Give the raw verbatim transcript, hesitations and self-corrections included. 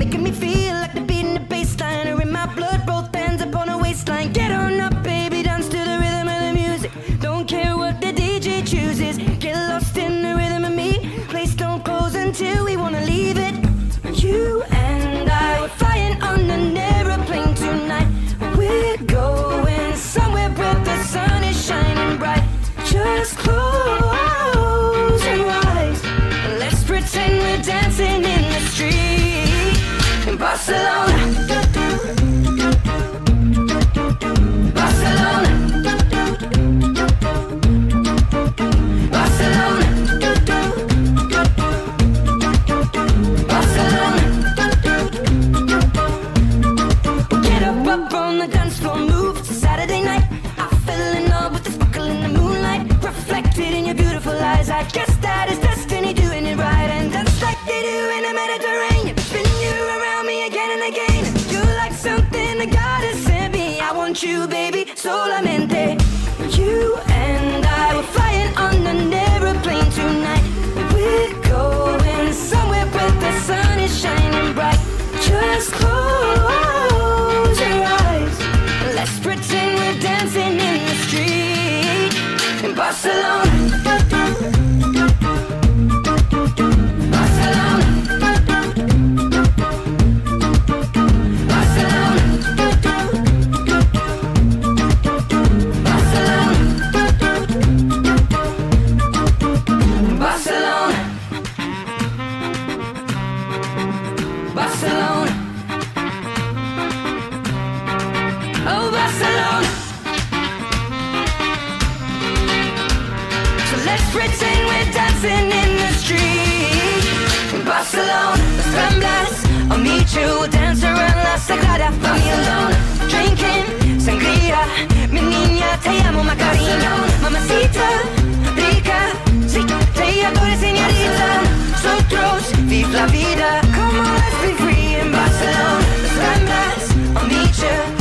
making me feel like the beat in the bassline or in my blood, both hands up on a waistline. Get on up, baby, dance to the rhythm of the music. Don't care what the D J chooses. Get lost in the rhythm of me. Place don't close until we wanna leave it. You and I were flying on an aeroplane tonight. We're going somewhere where the sun is shining bright. Just close your eyes. Let's pretend we're dancing in the street in Barcelona. Barcelona. Barcelona. Barcelona. Get up, up on the dance floor, move. It's a Saturday night. I fell in love with the sparkle in the moonlight, reflected in your beautiful eyes. I guess that is destiny, doing it right. And dance like they do in the Mediterranean, spin you around me again and again. You're like something the God has sent me. I want you, baby, solamente. You and I were flying on an aeroplane tonight. We're going somewhere where the sun is shining bright. Just close your eyes. Let's pretend we're dancing in the street in Barcelona. Barcelona. Barcelona. Barcelona. Barcelona. Barcelona. Oh, Barcelona. So let's pretend we're dancing in the street in Barcelona. Las Ramblas, I'll meet you, we'll dance around La Sagrada Familia. Drinking sangria, mi niña, te amo, my cariño. Mamacita, rica, sí, te adoro, señorita. Nosotros, vive la vida, come on, let's be free in Barcelona. Las Ramblas, I'll meet you.